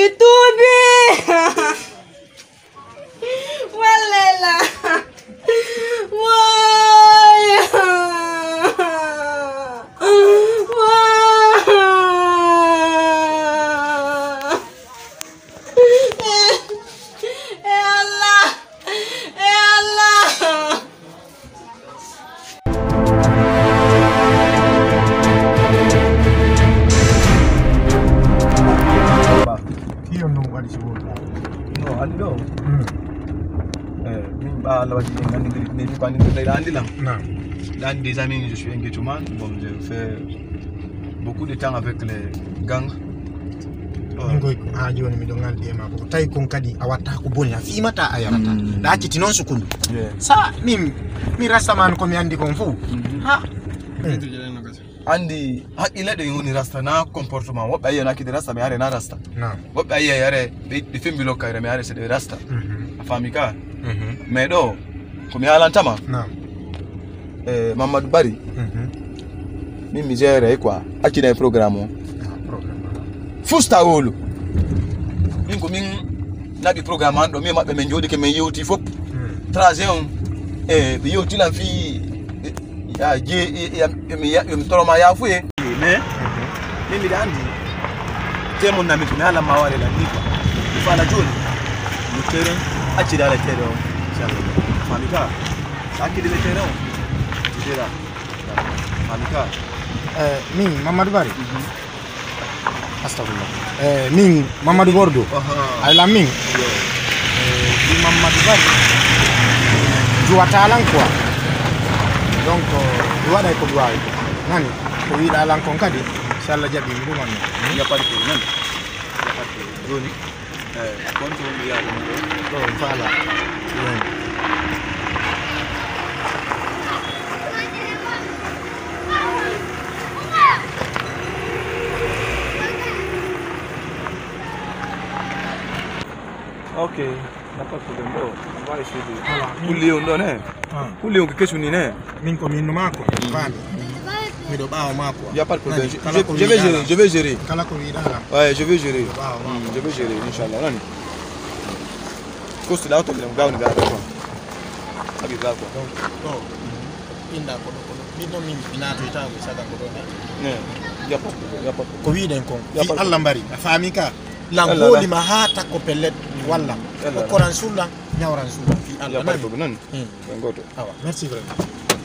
tuubi wallela Dans des années, je suis un ghettoman. Bon, je fais beaucoup de temps avec les gangs. Andi hakile de yoni rasta na comportement wo baye na ki de rasta me are na rasta wo baye yare de fembi lokay me are se de rasta afamika me do ko mi alantama Mamadou Bari mimi gere kwa akina programme fusta wolo min ko min nabi programme ando mi mabbe men jodi ke men yewti fop trajet bi yewti lan fi ya mi toroma ya fuye mais mimi dandi temo na mi ala mawale la niko ifala joni le terrain akida le terrain inshallah famika akida le terrain dira famika min Mamadou Bari astagfirullah min Mamadou Gordo ay la min di Mamadou Bari juwata lan quoi donc wada ko duwaay nani ko wiida lan kon kadi inshallah jabi mi dum non ya pas de problème ya pas de joni konto mi ya do fala ok, n'a pas de problème. On va essayer de... Pour Léon, non, hein? Pour Léon, qu'est-ce que tu dis? Minko, minumako. Il n'y a pas de problème. Je vais gérer. Ouais, je vais gérer. Je vais gérer, Inch'Allah. Parce que là, on va regarder. Ça va quoi? Il n'y a pas de problème. Covid encore. Allah mbari. Famika. Langoli mahata ko pellet walla. Ko koran sulla, nyawran sulla. Fi Allah. Non. Ngoto. Awa, merci vraiment.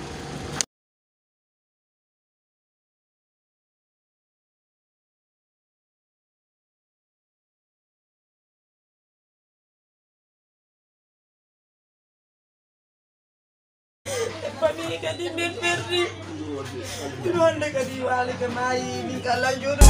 Famille kadi min perdi non de kadi wala ke mai mi kala jodo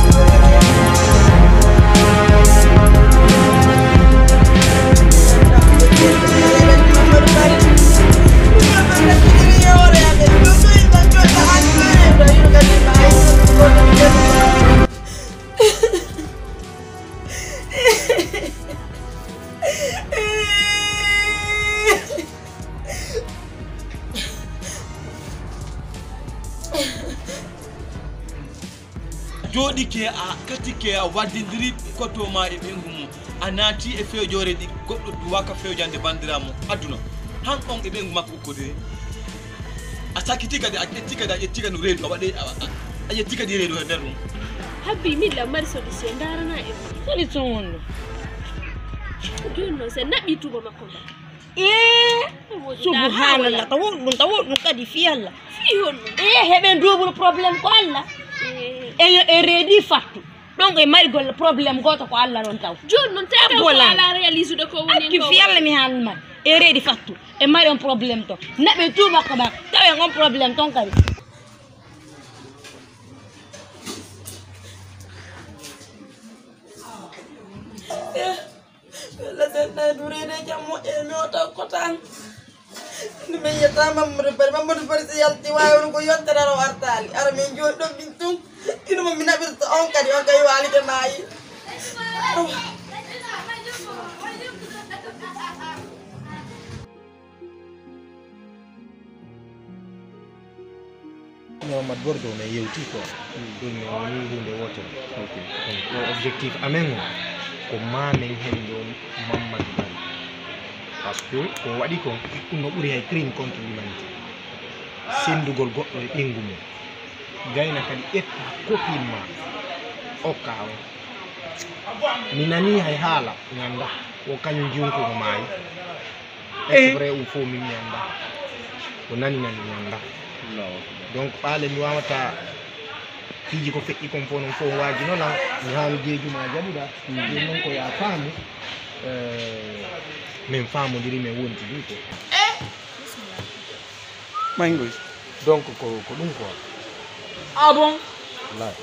jodi ke a kati ke a wadindiri koto ma e bengumu anati e feujore di goddo duwaka feujande bandiramo aduna han on e bengu makko ko de asakiti gade a jettiga no reedo wade a jettiga di reedo der dum habbi milla mar solution darana e solution wonno jonno se nabi tuba makko subhanallah tawon kadi fi Allah fi wonno heben double problème ko Allah e reedi fattu donc e mari gol problème goto ko Allah non taw jonno tempo ala réaliser de ko woni ko fi Allah mi halma e reedi fattu e mari on problème to nabe tuba ko ba taw ngon problème ton kadi la tena durene jammo e nota kotan ni me yata Mamadou Bari se yalti wayo ko yontara ro artali ara men joddo bintum ino mo mina birto on kadi on kay wali de mayi Mamadou Gordo me yewti ko dum ni hunde woto ok objectif amengo ko mamen hen ɗon Mamadou Bari par ce que ko waɗi kon ɗum no ɓuri hay crime contre l'humanité sendugol goɗɗo e ɓengu mum gayna kadi ƴetta copine ma okka o mi nani hay haala mi anda o kañum junkugo maayi est vrai ou faux min mi anda ko nani mi anda donc ɓaale mi wawata fiiji ko feƴƴi kon fof noon fof waaji noon mi haami jeejuma jaɓuɗa ɗum noon ko ya faamu min faamodiri min wonti ɗum ko Mangoy. donc ko ɗum quoi Ah bon? wallahi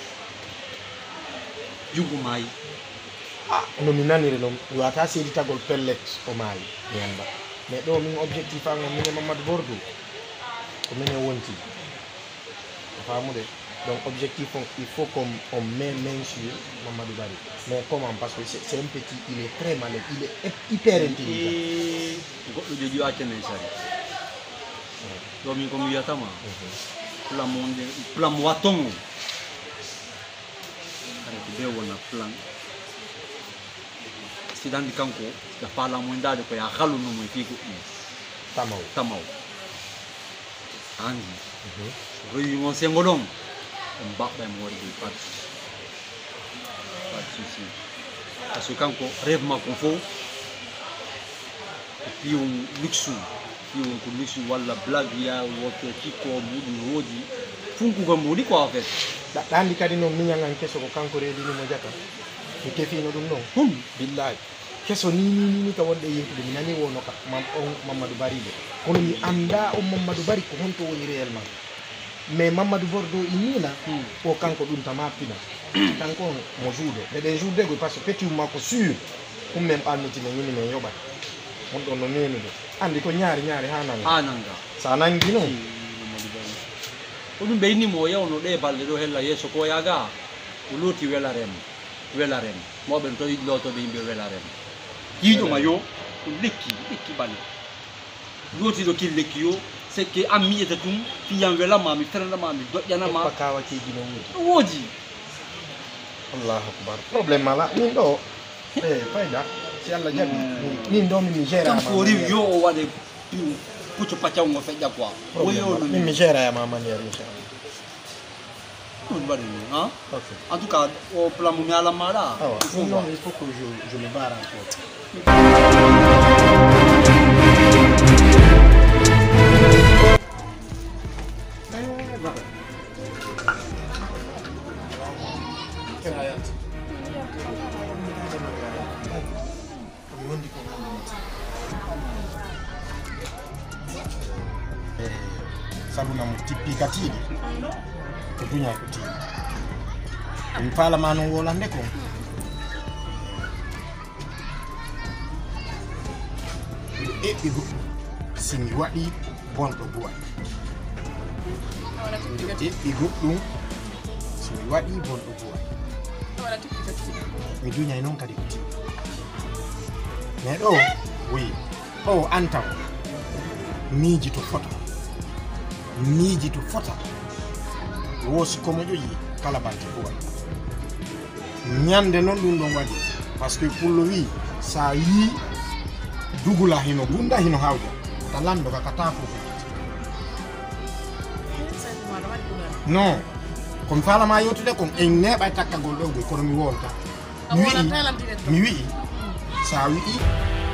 Jungu maayi. no mi naniri noon mi wata seeditagol pellet o maayi mi anda mais ɗo min objectif am o mine Mamadou Bordo ko minen wonti o faamude donc objectif on il faut qu'on met main sur Mamadou Bari mais comment parce que c'est un petit il est très malin il est hyper intelligent Goɗɗo jogi accene sari. Ɗo min komi wiyatama plan watongo kare ko be wona plan sidandi kanko da fala mo ndade ko ya halu no mo fi goɗɗum tamaw andi rewi mo sengo ɗon on mbaɓɓa e mo wari de pat souci par ce que kanko rêve makko fof ko piyon luxu piyon ko luxu walla blague ya woto kikko muɗum woodi funkugo mbuɗi quoi en fait ɗaɗɗandi kadi noon miñagan keso ko kanko reedini mo jaka mi kefino ɗum noon billahi keso ni ka wonɗe yeytude mi nani wono ka on Mamadou Bari de kono mi anda on Mamadou Bari ko honto woni réellement mais Mamadou Bordo inina o kanko ɗum tama pina kanko mo juude eɗen juudego par ce que petit makko sûr ɗum men ɓalmitine yini men yoɓat on ɗon no nenude andi ko ñaari ha nanga sa nangi noon ko ɗum ɓeynimo o yawno ɗe balɗe ɗo hella yeeso ko yaga o looti welarema mawɓe to yiɗi lootoɓe yimɓe welarema yiiɗoma yo ko lekki balle lootiɗo kin lekki yo sekke an miyete tum fiyam welama mi fernama mi doƴƴanama kawakeji no woodi allahu akbar probléme ala min ɗo fayda si Allah jaɓi min ɗo min mi gérama kam ko rewi yo o waɗe puccu paccawngo feƴƴa quoi min mi gérayama maniére inchallah ɗum waɗi ni hein en tout cas o plan mo mi ala maɗa il faut que je me barre encore saluna mo tippi katiɗi ko duña ko tiɗi mi falama noon wolande ko eɓɓi goɗɗum simi waɗi bonɗo buwat eɓɓi goɗɗum simi waɗi bonɗo buwat mi duñay noon kadi ko tiɗi mais ɗo oui ɗo antaw miiji to fota woosi komo ƴoƴi kala bante buwat ñande noon ɗum ɗon waɗi par ce que pullo wi sa yi dugula hino gunda hino hawja ta lando ka kata fof non komi falama yewtude kon en neeɓa takkagol ɗo goy kono mi wolta mi wi'i sa wi'i